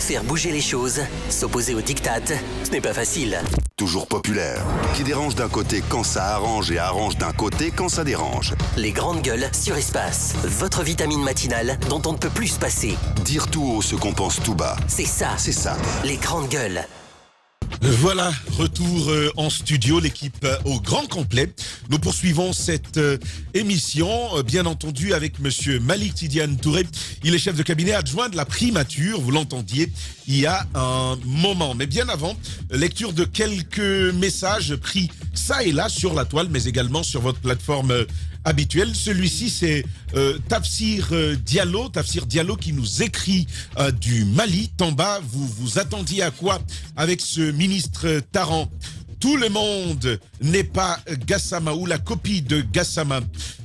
Faire bouger les choses, s'opposer aux diktats, ce n'est pas facile. Toujours populaire, qui dérange d'un côté quand ça arrange et arrange d'un côté quand ça dérange. Les grandes gueules sur Espace. Votre vitamine matinale dont on ne peut plus se passer. Dire tout haut ce qu'on pense tout bas. C'est ça. C'est ça. Les grandes gueules. Voilà, retour en studio, l'équipe au grand complet. Nous poursuivons cette émission, bien entendu, avec monsieur Malik Tidiane Touré. Il est chef de cabinet adjoint de la primature, vous l'entendiez il y a un moment. Mais bien avant, lecture de quelques messages pris ça et là sur la toile, mais également sur votre plateforme habituelle. Celui-ci, c'est Tafsir Diallo qui nous écrit du Mali. Tamba, vous attendiez à quoi avec ce ministre Taran? Tout le monde n'est pas Gassama ou la copie de Gassama.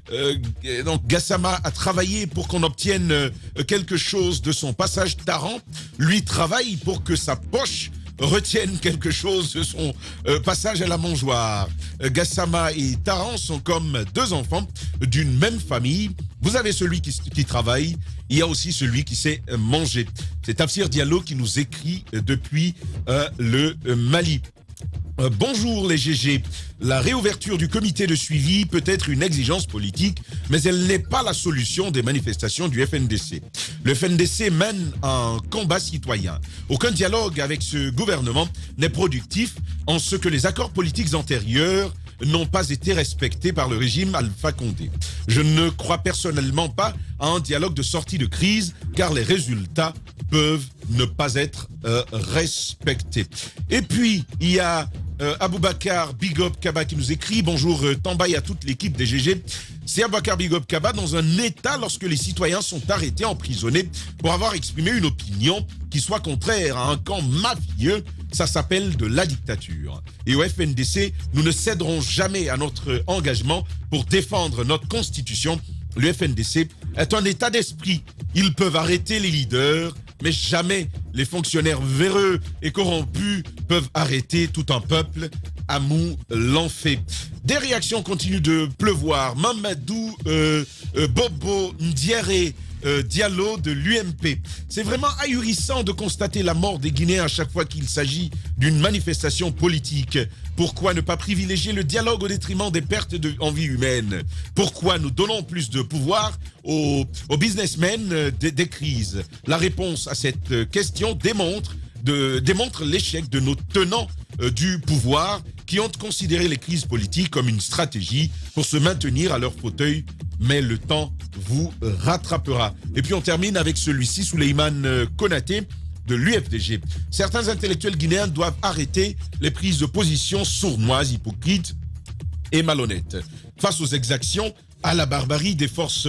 Donc Gassama a travaillé pour qu'on obtienne quelque chose de son passage. Taran, lui, travaille pour que sa poche retiennent quelque chose de son passage à la mangeoire. Gassama et Taran sont comme deux enfants d'une même famille. Vous avez celui qui travaille, il y a aussi celui qui sait manger. C'est Tafsir Diallo qui nous écrit depuis le Mali. Bonjour les GG. La réouverture du comité de suivi peut être une exigence politique, mais elle n'est pas la solution des manifestations du FNDC. Le FNDC mène un combat citoyen. Aucun dialogue avec ce gouvernement n'est productif en ce que les accords politiques antérieurs n'ont pas été respectés par le régime Alpha Condé. Je ne crois personnellement pas à un dialogue de sortie de crise, car les résultats peuvent ne pas être respectés. Et puis, il y a Aboubakar Bigop Kaba qui nous écrit « Bonjour Tamba et à toute l'équipe des GG ». C'est Aboubakar Bigop Kaba dans un état lorsque les citoyens sont arrêtés, emprisonnés pour avoir exprimé une opinion qui soit contraire à un camp mafieux. Ça s'appelle de la dictature. Et au FNDC, nous ne céderons jamais à notre engagement pour défendre notre constitution. Le FNDC est un état d'esprit. Ils peuvent arrêter les leaders, mais jamais les fonctionnaires véreux et corrompus peuvent arrêter tout un peuple. Amou l'en fait. Des réactions continuent de pleuvoir. Mamadou Bobo Ndiéré Diallo de l'UMP. C'est vraiment ahurissant de constater la mort des Guinéens à chaque fois qu'il s'agit d'une manifestation politique. Pourquoi ne pas privilégier le dialogue au détriment des pertes en vie humaine? Pourquoi nous donnons plus de pouvoir aux businessmen des crises? La réponse à cette question démontre l'échec de nos tenants du pouvoir qui ont considéré les crises politiques comme une stratégie pour se maintenir à leur fauteuil, mais le temps vous rattrapera. Et puis on termine avec celui-ci, Souleymane Konaté de l'UFDG. Certains intellectuels guinéens doivent arrêter les prises de position sournoises, hypocrites et malhonnêtes. Face aux exactions, à la barbarie des forces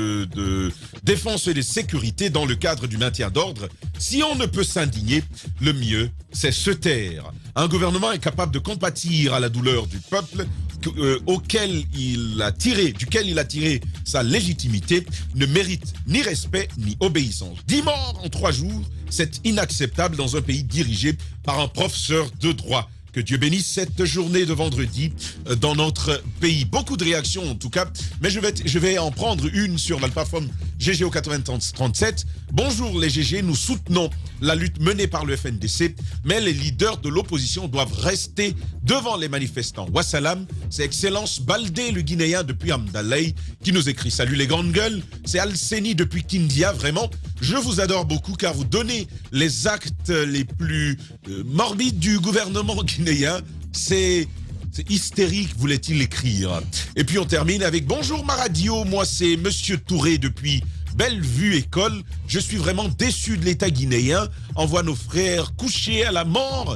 de défense et de sécurité dans le cadre du maintien d'ordre, si on ne peut s'indigner, le mieux, c'est se taire. Un gouvernement est capable de compatir à la douleur du peuple duquel il a tiré sa légitimité, ne mérite ni respect ni obéissance. 10 morts en 3 jours, c'est inacceptable dans un pays dirigé par un professeur de droit. Que Dieu bénisse cette journée de vendredi dans notre pays. Beaucoup de réactions en tout cas, mais je vais en prendre une sur la plateforme GGO 8037. Bonjour les GG, nous soutenons la lutte menée par le FNDC, mais les leaders de l'opposition doivent rester devant les manifestants. Wassalam, c'est Excellence Baldé, le Guinéen depuis Amdalaï, qui nous écrit. Salut les grandes gueules, c'est Alseni depuis Kindia, vraiment. Je vous adore beaucoup car vous donnez les actes les plus morbides du gouvernement guinéen. C'est hystérique, voulait-il écrire. Et puis on termine avec « Bonjour ma radio, moi c'est Monsieur Touré depuis Bellevue École. Je suis vraiment déçu de l'État guinéen. On voit nos frères couchés à la mort.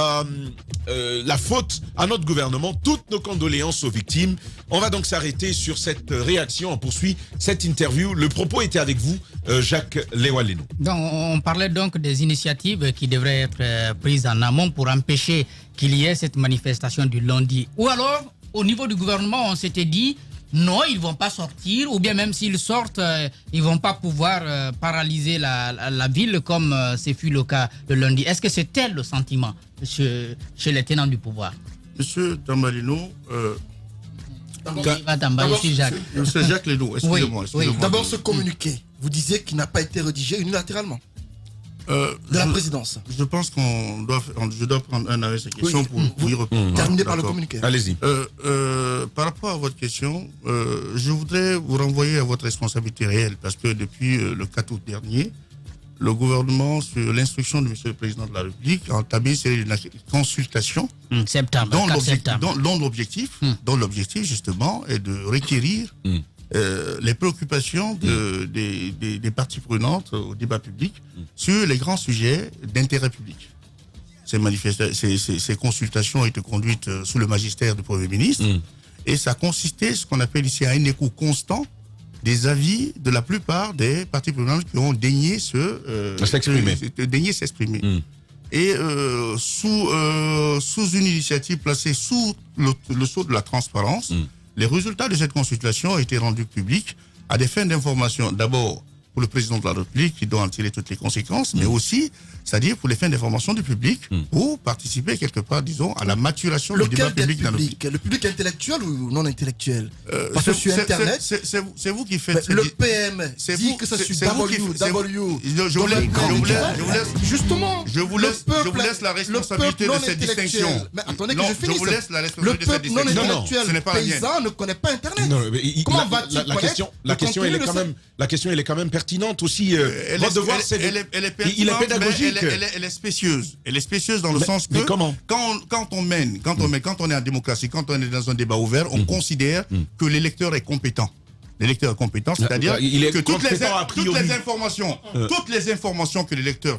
La faute à notre gouvernement. Toutes nos condoléances aux victimes. » On va donc s'arrêter sur cette réaction. On poursuit cette interview. Le propos était avec vous, Jacques Lewaleno. Donc, on parlait donc des initiatives qui devraient être prises en amont pour empêcher qu'il y ait cette manifestation du lundi. Ou alors, au niveau du gouvernement, on s'était dit non, ils ne vont pas sortir, ou bien même s'ils sortent, ils ne vont pas pouvoir paralyser la ville comme ce fut le cas le lundi. Est-ce que c'est tel le sentiment chez les tenants du pouvoir? Monsieur Tambalino, Monsieur Jacques Leno, excusez-moi. Oui. D'abord, ce communiqué, vous disiez qu'il n'a pas été rédigé unilatéralement. de la présidence. Je pense je dois prendre un arrêt cette question pour y répondre. Terminez par le communiqué. Allez-y. Par rapport à votre question, je voudrais vous renvoyer à votre responsabilité réelle parce que depuis le 4 août dernier, le gouvernement, sur l'instruction de M. le Président de la République, a entamé une consultation dont l'objectif justement est de requérir les préoccupations des parties prenantes au débat public sur les grands sujets d'intérêt public. Ces consultations ont été conduites sous le magistère du Premier ministre et ça consistait, ce qu'on appelle ici, à un écho constant des avis de la plupart des parties prenantes qui ont daigné s'exprimer. Et sous une initiative placée sous le sceau de la transparence, les résultats de cette consultation ont été rendus publics à des fins d'information. D'abord, pour le président de la République qui doit en tirer toutes les conséquences, mais aussi, c'est-à-dire pour les fins d'information du public, pour participer quelque part, disons, à la maturation du débat public dans le pays. Le public intellectuel ou non intellectuel? Parce que sur Internet, c'est vous qui faites... Le PM dit que c'est sur Justement, je vous laisse la responsabilité de cette distinction. Mais attendez que je finisse. Je vous laisse la responsabilité de cette distinction. Le peuple non intellectuel paysan ne connaît pas Internet. Comment va-t-il connaître la question, elle est quand même pertinente aussi. Votre devoir, c'est il est pédagogique. Elle est spécieuse. Elle est spécieuse dans le sens que quand on est en démocratie, quand on est dans un débat ouvert, on considère que l'électeur est compétent. L'électeur est compétent, c'est-à-dire que toutes les informations que l'électeur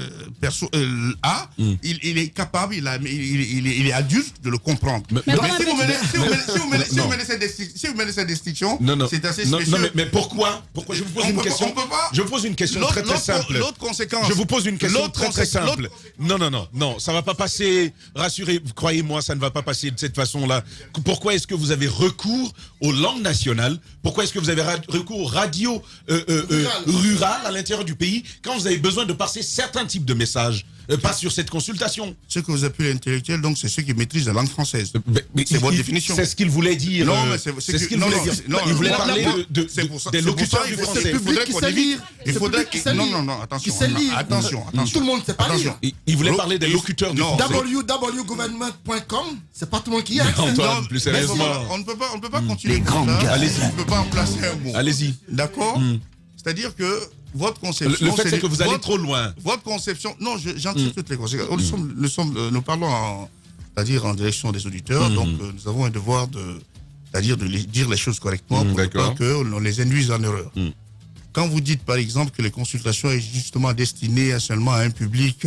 a, il est capable, il est adulte de le comprendre. Mais si vous menez cette distinction, c'est assez spécieux. Mais pourquoi je vous pose une question. Je vous pose une question très simple. L'autre conséquence. Je vous pose une question très simple. Non, ça va pas passer. Rassurez, croyez-moi, ça ne va pas passer de cette façon-là. Pourquoi est-ce que vous avez recours aux langues nationales? Pourquoi est-ce que vous avez recours aux radios rurales à l'intérieur du pays quand vous avez besoin de passer certains types de messages? Pas sur cette consultation. Ce que vous appelez intellectuel, donc, c'est ceux qui maîtrisent la langue française. C'est votre définition. C'est ce qu'il voulait dire. Non, mais c'est ce qu'il voulait dire. Il voulait parler des locuteurs du français. Il faudrait qu'il Non, attention. Tout le monde sait pas lire. Il voulait parler des locuteurs du français. www.government.com, c'est pas tout le monde qui y a. Antoine, plus sérieusement. On ne peut pas continuer. Allez-y. On ne peut pas en placer un mot. Allez-y. D'accord? C'est-à-dire que votre conception... Le fait, c'est que vous allez trop loin. Votre conception... Non, j'en tire toutes les conséquences. Nous parlons c'est-à-dire en direction des auditeurs, donc nous avons un devoir c'est-à-dire de dire les choses correctement pour pas qu'on les induise en erreur. Quand vous dites, par exemple, que les consultations sont justement destinées seulement à un public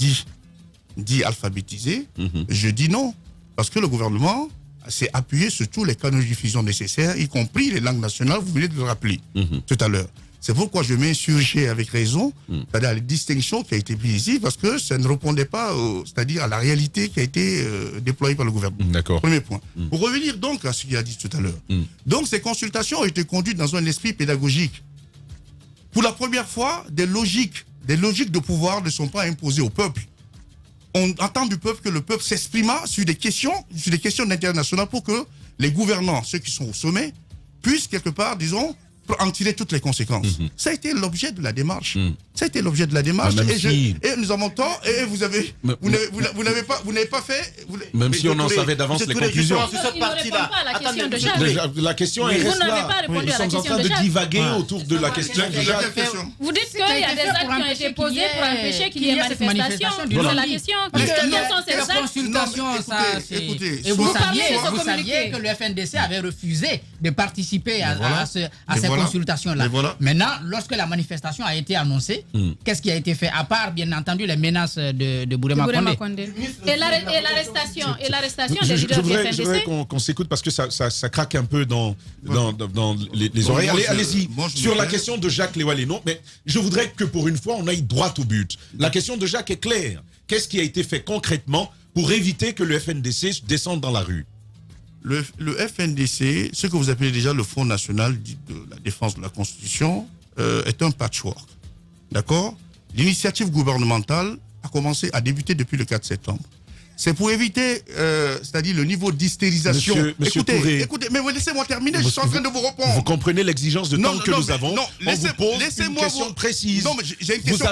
dit alphabétisé, je dis non. Parce que le gouvernement s'est appuyé sur tous les canaux de diffusion nécessaires, y compris les langues nationales, vous venez de le rappeler tout à l'heure. C'est pourquoi je m'insurgeais avec raison, c'est-à-dire les distinctions qui a été prises ici, parce que ça ne répondait pas, c'est-à-dire à la réalité qui a été déployée par le gouvernement. D'accord. Premier point. Pour revenir donc à ce qu'il a dit tout à l'heure. Donc ces consultations ont été conduites dans un esprit pédagogique. Pour la première fois, des logiques de pouvoir ne sont pas imposées au peuple. On attend du peuple que le peuple s'exprime sur des questions d'intérêt national pour que les gouvernants, ceux qui sont au sommet, puissent quelque part, disons, en tirer toutes les conséquences. Ça a été l'objet de la démarche. Ça a été l'objet de la démarche. Et nous avons tort. Et vous n'avez pas fait. Même si on en savait d'avance les conclusions. Sur cette partie-là. La question est reste là. Nous sommes en train de divaguer autour de la question de Jacques. Vous dites qu'il y a des actes qui ont été posés pour empêcher qu'il y ait manifestation. C'est la question. Quels sont ces actes? Et vous saviez que le FNDC avait refusé de participer à ces consultations-là. Maintenant, lorsque la manifestation a été annoncée, qu'est-ce qui a été fait? À part, bien entendu, les menaces de Bourema Condé. Et l'arrestation des leaders du FNDC. Je voudrais qu'on s'écoute parce que ça craque un peu dans les oreilles. Allez-y. Sur la question de Jacques Léwaléno, mais je voudrais que pour une fois, on aille droit au but. La question de Jacques est claire. Qu'est-ce qui a été fait concrètement pour éviter que le FNDC descende dans la rue? Le FNDC, ce que vous appelez déjà le Front National de la Défense de la Constitution, est un patchwork. D'accord? L'initiative gouvernementale a débuté depuis le 4 septembre. c'est pour éviter, c'est-à-dire le niveau d'hystérisation. Monsieur Touré, écoutez, mais laissez-moi terminer, je suis en train de vous répondre. Vous comprenez l'exigence de temps que nous avons. On vous pose une question précise. Non, mais j'ai une question.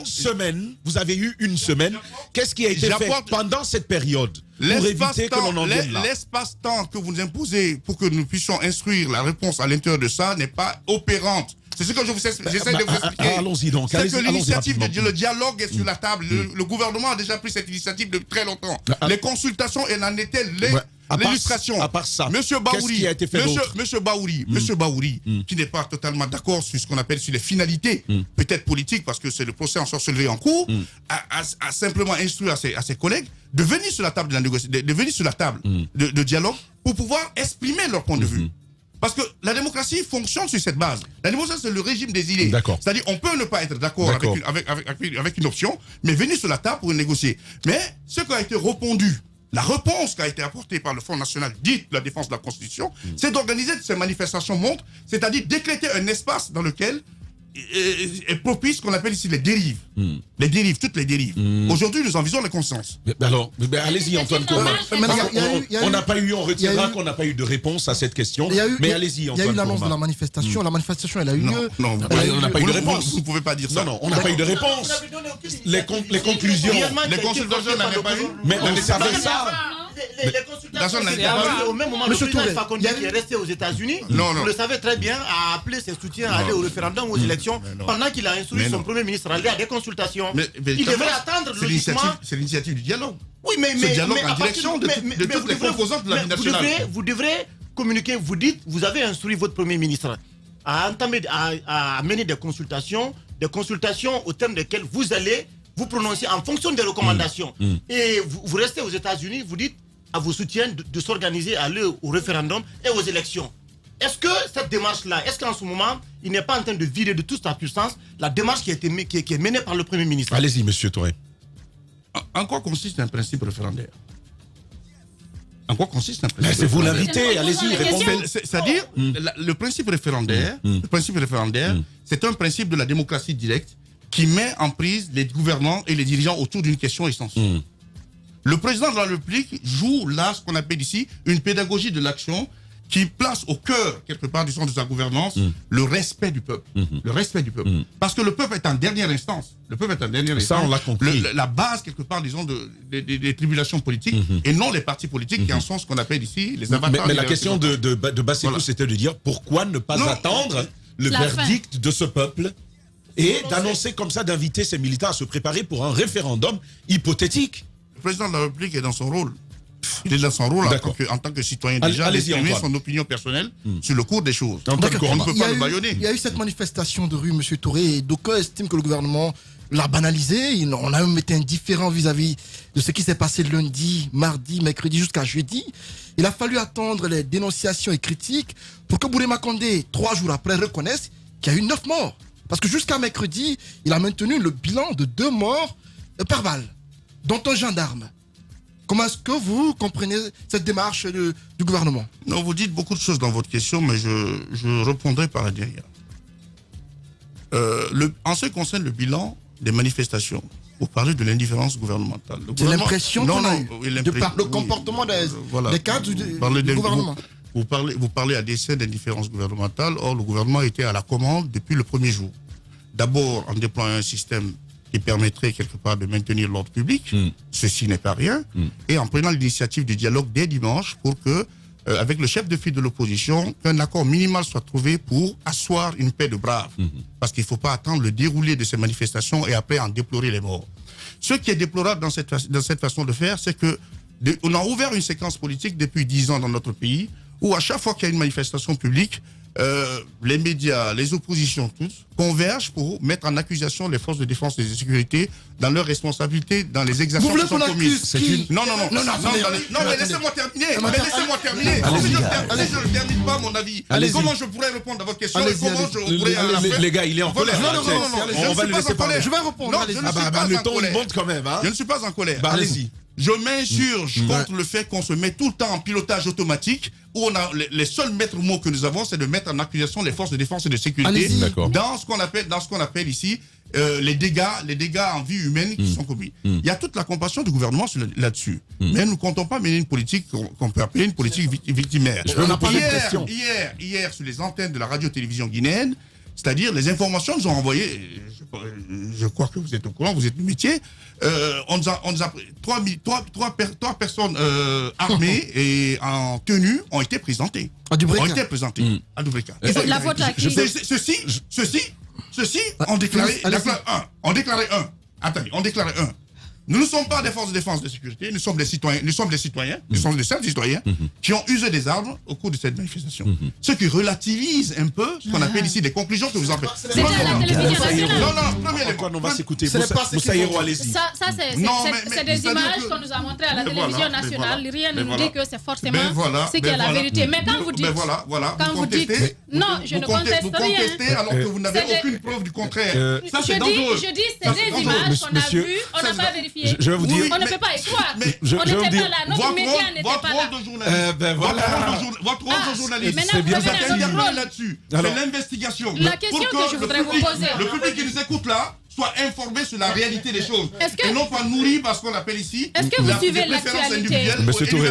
Vous avez eu une semaine. Qu'est-ce qui a été fait pendant cette période pour éviter que l'on en vienne là? L'espace-temps que vous nous imposez pour que nous puissions instruire la réponse à l'intérieur de ça n'est pas opérante. C'est ce que j'essaie de vous expliquer. Allons-y donc. C'est que l'initiative, le dialogue est sur la table. Le gouvernement a déjà pris cette initiative depuis très longtemps. Les consultations, elle en était l'illustration. À part ça, Monsieur Baouri, qu'est-ce qui a été fait Monsieur Baouri, qui n'est pas totalement d'accord sur ce qu'on appelle sur les finalités, peut-être politiques, parce que c'est le procès en sorcellerie en cours, a simplement instruit à ses collègues de venir sur la table de la négociation, de venir sur la table de dialogue pour pouvoir exprimer leur point de vue. Parce que la démocratie fonctionne sur cette base. La démocratie, c'est le régime des idées. C'est-à-dire, on peut ne pas être d'accord avec une option, mais venir sur la table pour négocier. Mais ce qui a été répondu, la réponse qui a été apportée par le Front National, dite la défense de la Constitution, c'est d'organiser ces manifestations montres, c'est-à-dire d'éclater un espace dans lequel est propice ce qu'on appelle ici les dérives. Les dérives, toutes les dérives. Aujourd'hui, nous en visons les consciences. Alors, allez-y, Antoine Coman. On n'a pas eu, on retiendra qu'on n'a pas eu de réponse à cette question. Mais allez-y, Antoine Coman. Il y a eu une annonce de la manifestation. La manifestation, elle a eu lieu. Non, on n'a pas eu de réponse. Vous ne pouvez pas dire ça. Non, on n'a pas eu de réponse. Les conclusions. Les consultations n'avaient pas eu. Mais on savait ça. Les consultations n'avaient pas eu. Au même moment, le président Fakonde, qui est resté aux États-Unis, vous le savez très bien, a appelé ses soutiens à aller au référendum, aux élections, pendant qu'il a instruit son premier ministre à aller à des consultations. Il devrait attendre logiquement. C'est l'initiative du dialogue. Oui, mais ce dialogue en direction de toutes les composantes de la vie nationale. Vous devrez communiquer, vous dites, vous avez instruit votre premier ministre à mener des consultations au terme desquelles vous allez vous prononcer en fonction des recommandations. Et vous restez aux États-Unis, vous dites à vos soutiens de s'organiser, à aller au référendum et aux élections. Est-ce que cette démarche-là, est-ce qu'en ce moment, il n'est pas en train de vider de toute sa puissance la démarche qui est menée par le Premier ministre? Allez-y, monsieur Touré. En quoi consiste un principe référendaire? En quoi consiste un principe? C'est vous l'invitez, allez-y, répondez. C'est-à-dire, le principe référendaire, c'est un principe de la démocratie directe qui met en prise les gouvernants et les dirigeants autour d'une question essentielle. Le président de la République joue là ce qu'on appelle ici une pédagogie de l'action qui place au cœur, quelque part, du centre de sa gouvernance, le respect du peuple. Le respect du peuple. Parce que le peuple est en dernière instance. Le peuple est en dernière instance. Ça, on l'a compris. La base, quelque part, disons, des tribulations politiques, et non les partis politiques qui en sont ce qu'on appelle ici les avatars. Mais la question de Bassekou, c'était de dire pourquoi ne pas attendre le verdict de ce peuple et d'annoncer comme ça, d'inviter ces militants à se préparer pour un référendum hypothétique. Le président de la République est dans son rôle. Il est dans son rôle en tant que citoyen déjà d'exprimer son opinion personnelle sur le cours des choses. On ne peut pas le bâillonner. Il y a eu cette manifestation de rue, M. Touré, et d'aucuns estiment que le gouvernement l'a banalisé. On a même été indifférent vis-à-vis de ce qui s'est passé lundi, mardi, mercredi jusqu'à jeudi. Il a fallu attendre les dénonciations et critiques pour que Bourema Condé, 3 jours après, reconnaisse qu'il y a eu 9 morts. Parce que jusqu'à mercredi, il a maintenu le bilan de 2 morts par balle, dont un gendarme. Comment est-ce que vous comprenez cette démarche du gouvernement? Non, vous dites beaucoup de choses dans votre question, mais je répondrai par derrière. En ce qui concerne le bilan des manifestations, vous parlez de l'indifférence gouvernementale. C'est l'impression qu'on a eue, de par le comportement des cadres du gouvernement. Vous parlez à dessein d'indifférence gouvernementale, or le gouvernement était à la commande depuis le premier jour. D'abord en déployant un système qui permettrait quelque part de maintenir l'ordre public, ceci n'est pas rien, et en prenant l'initiative du dialogue dès dimanche pour que, avec le chef de file de l'opposition, qu'un accord minimal soit trouvé pour asseoir une paix de braves. Parce qu'il ne faut pas attendre le déroulé de ces manifestations et après en déplorer les morts. Ce qui est déplorable dans cette façon de faire, c'est que on a ouvert une séquence politique depuis 10 ans dans notre pays, où à chaque fois qu'il y a une manifestation publique, les médias, les oppositions, tous, convergent pour mettre en accusation les forces de défense et de sécurité dans leurs responsabilités, dans les exactions qui sont commises. Non, mais laissez-moi terminer. Si je ne termine pas mon avis, comment je pourrais répondre à votre question et comment je pourrais à la fin... Les gars, il est en colère. On va le laisser parler. Je vais répondre. Le ton, il monte quand même. Je ne suis pas en colère. Allez-y. Je m'insurge contre le fait qu'on se met tout le temps en pilotage automatique, où on a les seuls maîtres mots que nous avons, c'est de mettre en accusation les forces de défense et de sécurité dans ce qu'on appelle ici les dégâts en vie humaine qui sont commis. Il y a toute la compassion du gouvernement là-dessus. Mais nous ne comptons pas mener une politique qu'on peut appeler une politique victimaire. Hier, sur les antennes de la radio-télévision guinéenne, c'est-à-dire les informations nous ont envoyées, je crois que vous êtes au courant, vous êtes du métier, on nous a pris trois personnes armées et en tenue ont été présentées. À Dubreka. Ont été présentées à Dubreka. La faute à qui? Ceux-ci ont déclaré un. Attendez, on déclaré un. Nous ne sommes pas des forces de défense de sécurité, nous sommes des citoyens, nous sommes des simples citoyens qui ont usé des armes au cours de cette manifestation. Ce qui relativise un peu ce qu'on appelle ici des conclusions que vous en faites. C'est à la télévision nationale. Non, on va s'écouter. Moussaïro, allez-y. Ça, c'est des images qu'on nous a montrées à la télévision nationale. Rien ne nous dit que c'est forcément ce qui est la vérité. Mais quand vous dites... Quand vous dites... Non, je ne conteste rien. Vous contestez alors que vous n'avez aucune preuve du contraire. Ça, c'est dangereux. Je dis, c'est des images qu'on a vues, on n'a pas vérifié. Je vais vous dire. On ne peut pas y croire. On n'était pas là. Notre média n'était pas là. Votre rôle de journaliste, c'est bien là-dessus. C'est l'investigation. La question que je voudrais vous poser. Le public qui nous écoute là soit informé sur la réalité des choses. Et non pas nourri par ce qu'on appelle ici. Est-ce que vous suivez l'actualité? Monsieur Touré.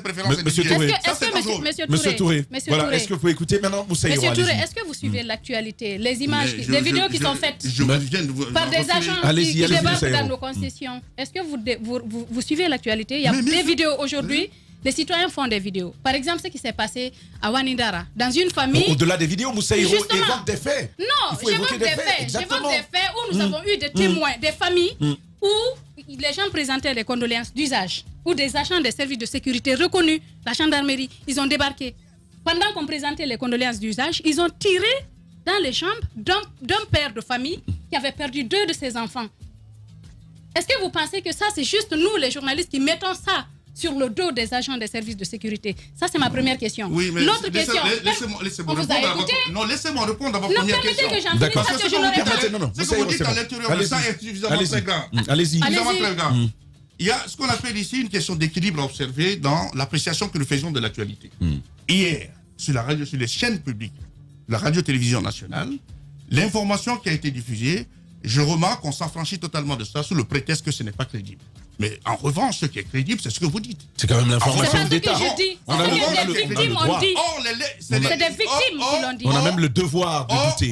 Monsieur Touré. Voilà. Est-ce que vous pouvez écouter maintenant Moussaïro? Monsieur Touré, est-ce que vous suivez l'actualité? Les images, des vidéos qui sont faites par des agents qui débarquent dans nos concessions. Est-ce que vous suivez l'actualité? Il y a des vidéos aujourd'hui. Les citoyens font des vidéos. Par exemple, ce qui s'est passé à Wanindara, dans une famille... Au-delà des vidéos, Moussaïro évoque des faits. Non, j'évoque des faits. J'évoque des faits où nous avons eu des témoins, des familles, où les gens présentaient des condoléances d'usage, où des agents des services de sécurité reconnus, la gendarmerie, ils ont débarqué. Pendant qu'on présentait les condoléances d'usage, ils ont tiré dans les chambres d'un père de famille qui avait perdu 2 de ses enfants. Est-ce que vous pensez que ça, c'est juste nous, les journalistes, qui mettons ça sur le dos des agents des services de sécurité? Ça, c'est ma première question. Oui, mais l'autre question, laissez-moi répondre à votre première question. Non, permettez que j'en finisse parce que je ne réponds pas. Ce que vous dites à l'intérieur de ça est suffisamment très grand. Allez-y. Il y a ce qu'on appelle ici une question d'équilibre à observer dans l'appréciation que nous faisons de l'actualité. Hier, sur les chaînes publiques, la radio-télévision nationale, l'information qui a été diffusée, je remarque qu'on s'affranchit totalement de ça sous le prétexte que ce n'est pas crédible. Mais en revanche, ce qui est crédible, c'est ce que vous dites. C'est quand même l'information d'État. C'est pas ce que je dis. C'est des victimes, on dit. C'est des victimes qui l'ont dit. On a même le devoir de douter.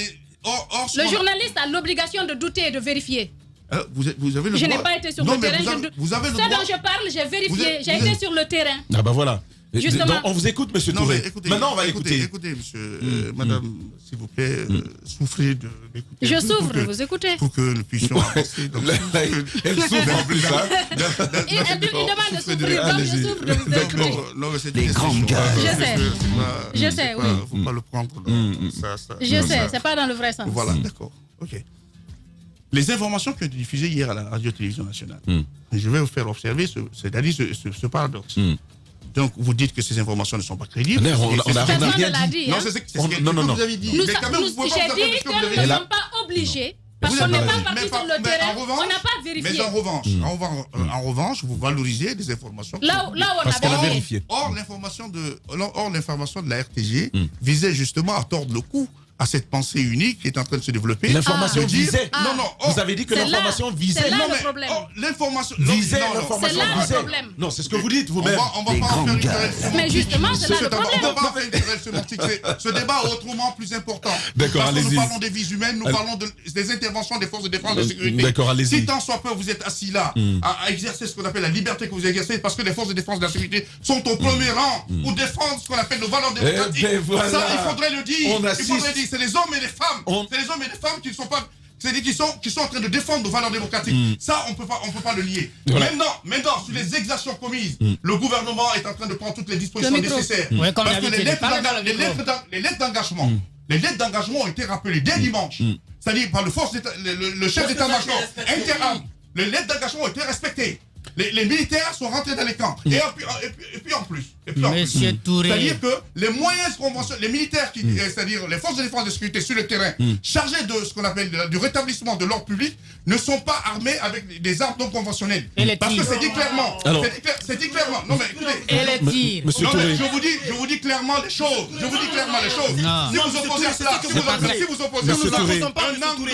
Le journaliste a l'obligation de douter et de vérifier. Vous avez le droit. Je n'ai pas été sur le terrain. Vous avez le droit. Ce dont je parle, j'ai vérifié. J'ai été sur le terrain. Ah ben voilà. Justement. Donc, on vous écoute, monsieur Touré. Maintenant, on va écouter. Écoutez, monsieur, madame, s'il vous plaît, souffrez de m'écouter. Je souffre de vous écouter. Pour que nous puissions avancer. Elle souffre en plus, hein. Il demande de souffrir, donc je souffre de vous écouter. Non, mais c'est les grandes gueules. Je sais, oui. Faut pas le prendre. Je sais, c'est pas dans le vrai sens. Voilà, d'accord. Ok. Les informations qui ont été diffusées hier à la radio-télévision nationale, je vais vous faire observer ce paradoxe. Donc, vous dites que ces informations ne sont pas crédibles. On n'a rien dit. Non, c'est ce que vous avez dit. J'ai dit que nous ne sommes pas obligés. Parce qu'on n'est pas parti sur le terrain, on n'a pas vérifié. Mais en revanche, vous valorisez des informations. Là où on a vérifié. Or, l'information de la RTG visait justement à tordre le cou à cette pensée unique qui est en train de se développer. L'information visait. Non. Vous avez dit que l'information visait. C'est là le problème. L'information visait. C'est là le problème. Non, c'est ce que vous dites vous-même. On va pas en faire une querelle sémantique. Mais justement, c'est là le problème. On va pas faire une querelle sémantique. Ce débat est autrement plus important. D'accord, allez-y. Parce que nous parlons des vies humaines, nous parlons des interventions des forces de défense et de sécurité. D'accord, allez-y. Si tant soit peu vous êtes assis là à exercer ce qu'on appelle la liberté que vous exercez, parce que les forces de défense et de la sécurité sont au premier rang pour défendre ce qu'on appelle nos valeurs démocratiques. Ça, il faudrait le dire. Il faudrait dire, c'est les hommes et les femmes. C'est les hommes et les femmes qui ne sont pas, c'est-à-dire qui sont en train de défendre nos valeurs démocratiques. Ça, on peut pas le nier. Voilà. Maintenant, sur les exactions commises, le gouvernement est en train de prendre toutes les dispositions nécessaires. Parce que les lettres d'engagement, ont été rappelées dès dimanche. C'est-à-dire par le chef d'état-major interarmes. Les lettres d'engagement ont été respectées. les militaires sont rentrés dans les camps. Et puis en plus. Monsieur Touré. C'est-à-dire que les moyens conventionnels, les militaires, c'est-à-dire les forces de défense et de sécurité sur le terrain, chargés de ce qu'on appelle du rétablissement de l'ordre public, ne sont pas armés avec des armes non conventionnelles. Parce que c'est dit clairement. C'est dit clairement. Non mais écoutez. Et les tirs. Monsieur Touré. Je vous dis clairement les choses. Si vous opposez à cela, si vous opposez Monsieur Touré. un angle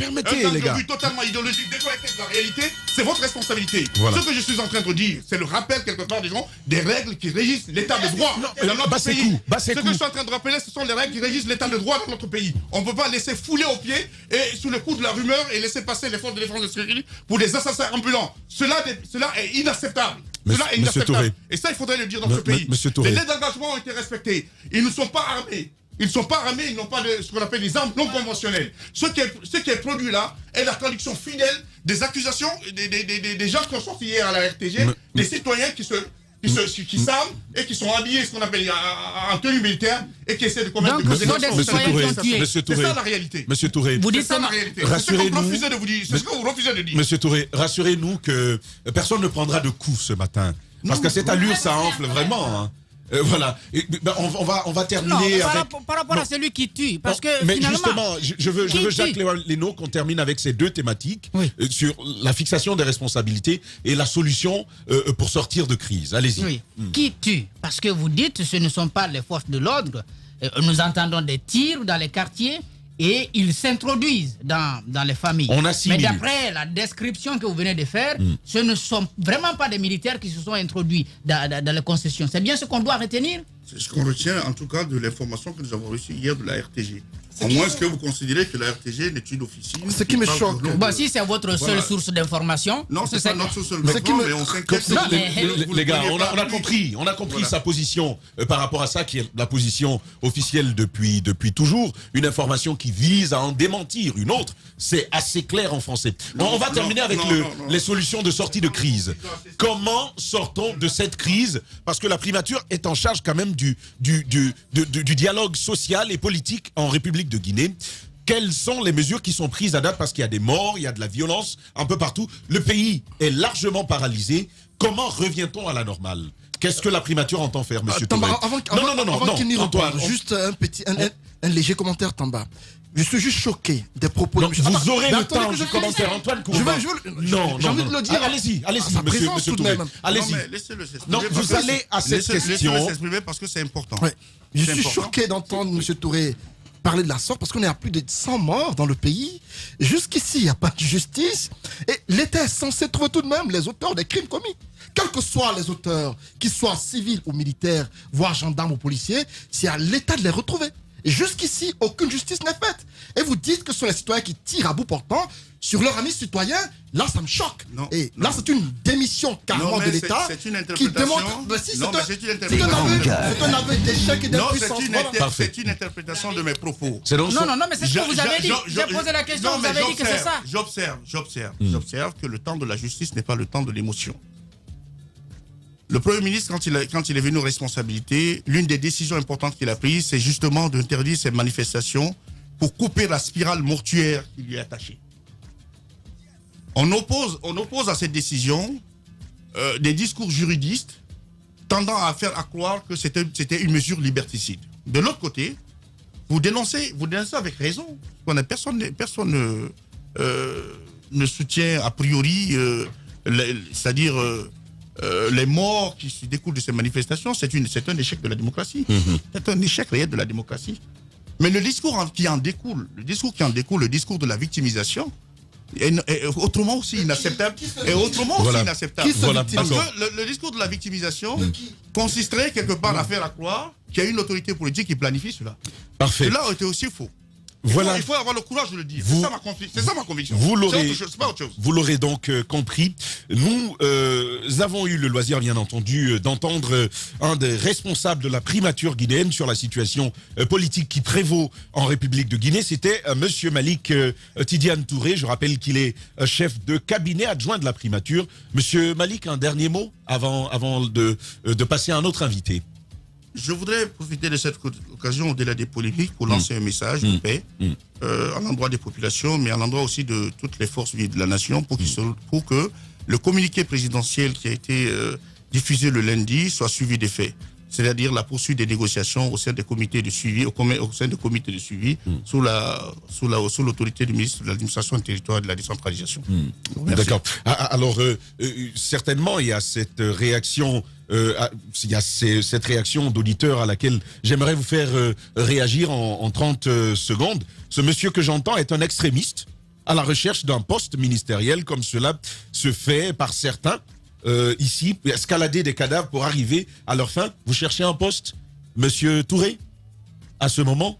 de vue totalement idéologique, déconnecté de la réalité, c'est votre responsabilité. Voilà. Ce que je suis en train de dire, c'est le rappel quelque part des règles qui régissent l'état de droit dans notre pays. Ce que je suis en train de rappeler, ce sont les règles qui régissent l'état de droit dans notre pays. On ne peut pas laisser fouler aux pieds et sous le coup de la rumeur et laisser passer les forces de défense de sécurité pour des assassins ambulants. Cela est inacceptable. Cela est inacceptable. Et ça, il faudrait le dire dans ce pays. Les lettres d'engagement ont été respectées. Ils ne sont pas armés. Ils ne sont pas armés, ils n'ont pas ce qu'on appelle des armes non conventionnelles. Ce qui est produit là est la traduction fidèle des accusations des gens qui ont sorti hier à la RTG, des citoyens qui s'arment et qui sont habillés, ce qu'on appelle en tenue militaire, et qui essaient de commettre des Monsieur C'est ça la réalité. Monsieur Touré, vous dites ça la réalité. C'est ce que vous refusez de vous dire. C'est ce que vous refusez de dire. Monsieur Touré, rassurez-nous que personne ne prendra de coups ce matin. Parce que cette allure, ça enfle vraiment. Hein. Voilà. On va terminer avec... Par rapport à celui qui tue. Parce que mais finalement, justement, je veux Jacques Lénaud qu'on termine avec ces deux thématiques sur la fixation des responsabilités et la solution pour sortir de crise. Allez-y. Oui. Qui tue? Parce que vous dites ce ne sont pas les forces de l'ordre. Nous entendons des tirs dans les quartiers et ils s'introduisent dans les familles. Mais d'après la description que vous venez de faire, ce ne sont vraiment pas des militaires qui se sont introduits dans les concessions. C'est bien ce qu'on doit retenir? C'est ce qu'on retient en tout cas de l'information que nous avons reçue hier de la RTG. À moins que vous considérez que la RTG n'est une officine. Ce qui me choque. Bon, si c'est votre seule source d'information. Non, c'est pas notre source d'information, mais on s'inquiète. Les gars, on a compris sa position par rapport à ça, qui est la position officielle depuis toujours. Une information qui vise à en démentir une autre. C'est assez clair en français. On va terminer avec les solutions de sortie de crise. Comment sortons de cette crise? Parce que la primature est en charge quand même du dialogue social et politique en République de Guinée. Quelles sont les mesures qui sont prises à date? Parce qu'il y a des morts, il y a de la violence un peu partout. Le pays est largement paralysé. Comment revient-on à la normale? Qu'est-ce que la primature entend faire, monsieur Touré? Avant qu'il n'y reparle, juste un léger commentaire, Tamba. Je suis juste choqué des propos de M. Vous aurez le temps du commentaire, Antoine Kourba. J'ai envie de le dire. Allez-y, monsieur Touré. Allez-y. Non, vous allez à cette question. Laissez-le s'exprimer parce que c'est important. Je suis choqué d'entendre M. Touré parler de la sorte parce qu'on est à plus de 100 morts dans le pays. Jusqu'ici, il n'y a pas de justice. Et l'État est censé trouver tout de même les auteurs des crimes commis. Quels que soient les auteurs, qu'ils soient civils ou militaires, voire gendarmes ou policiers, c'est à l'État de les retrouver. Et jusqu'ici, aucune justice n'est faite. Et vous dites que ce sont les citoyens qui tirent à bout portant sur leurs amis citoyens. Là, ça me choque. Là, c'est une démission carrément de l'État qui démontre... C'est un aveu d'échec et d'impuissance. C'est une interprétation de mes propos. Non, mais c'est ce que vous avez dit. J'ai posé la question, vous avez dit que c'est ça. J'observe que le temps de la justice n'est pas le temps de l'émotion. Le Premier ministre, quand il est venu aux responsabilités, l'une des décisions importantes qu'il a prises, c'est justement d'interdire ces manifestations pour couper la spirale mortuaire qui lui est attachée. On oppose à cette décision des discours juridistes tendant à faire croire que c'était une mesure liberticide. De l'autre côté, vous dénoncez avec raison. Personne ne soutient a priori, c'est-à-dire les morts qui se découlent de ces manifestations. C'est un échec de la démocratie. C'est un échec réel de la démocratie. Mais le discours qui en découle, le discours de la victimisation, est autrement aussi inacceptable. Parce que le discours de la victimisation consisterait quelque part à faire croire qu'il y a une autorité politique qui planifie cela. Parfait. Cela a été aussi faux. Voilà. Il faut avoir le courage de le dire. C'est ça ma conviction. C'est pas autre chose. Vous l'aurez donc compris. Nous avons eu le loisir, bien entendu, d'entendre un des responsables de la primature guinéenne sur la situation politique qui prévaut en République de Guinée. C'était monsieur Malik Tidiane Touré. Je rappelle qu'il est chef de cabinet adjoint de la primature. Monsieur Malik, un dernier mot avant de passer à un autre invité. Je voudrais profiter de cette occasion, au-delà des polémiques, pour lancer un message de paix à l'endroit des populations, mais à l'endroit aussi de toutes les forces vives de la nation, pour que le communiqué présidentiel qui a été diffusé le lundi soit suivi des faits. C'est-à-dire la poursuite des négociations au sein des comités de suivi, au sein des comités de suivi, sous l'autorité du ministre de l'Administration du territoire et de la décentralisation. D'accord. Alors, certainement, il y a cette réaction, cette réaction d'auditeur à laquelle j'aimerais vous faire réagir en 30 secondes. Ce monsieur que j'entends est un extrémiste à la recherche d'un poste ministériel, comme cela se fait par certains. Ici, escalader des cadavres pour arriver à leur fin. Vous cherchez un poste, Monsieur Touré, à ce moment?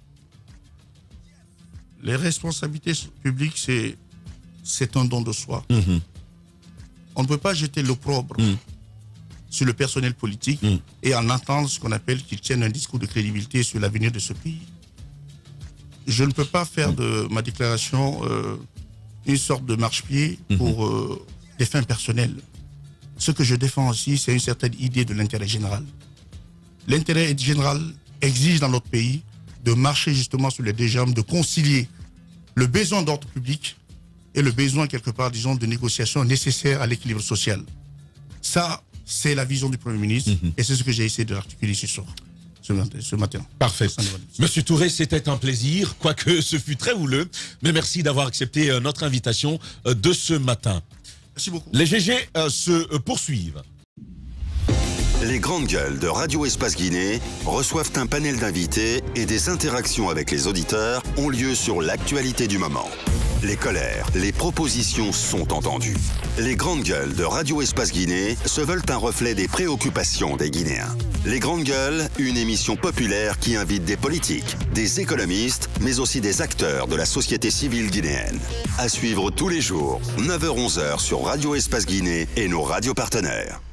Les responsabilités publiques, c'est un don de soi. On ne peut pas jeter l'opprobre sur le personnel politique et en entendre ce qu'on appelle qu'ils tiennent un discours de crédibilité sur l'avenir de ce pays. Je ne peux pas faire de ma déclaration une sorte de marchepied pour des fins personnelles. Ce que je défends aussi, c'est une certaine idée de l'intérêt général. L'intérêt général exige dans notre pays de marcher justement sur les deux jambes, de concilier le besoin d'ordre public et le besoin, quelque part, disons, de négociation nécessaire à l'équilibre social. Ça, c'est la vision du Premier ministre et c'est ce que j'ai essayé de articuler ce matin. Parfait. Monsieur Touré, c'était un plaisir, quoique ce fut très houleux, mais merci d'avoir accepté notre invitation de ce matin. Merci beaucoup. Les GG se poursuivent. Les grandes gueules de Radio Espace Guinée reçoivent un panel d'invités et des interactions avec les auditeurs ont lieu sur l'actualité du moment. Les colères, les propositions sont entendues. Les grandes gueules de Radio Espace Guinée se veulent un reflet des préoccupations des Guinéens. Les grandes gueules, une émission populaire qui invite des politiques, des économistes, mais aussi des acteurs de la société civile guinéenne. À suivre tous les jours, 9h-11h sur Radio Espace Guinée et nos radios partenaires.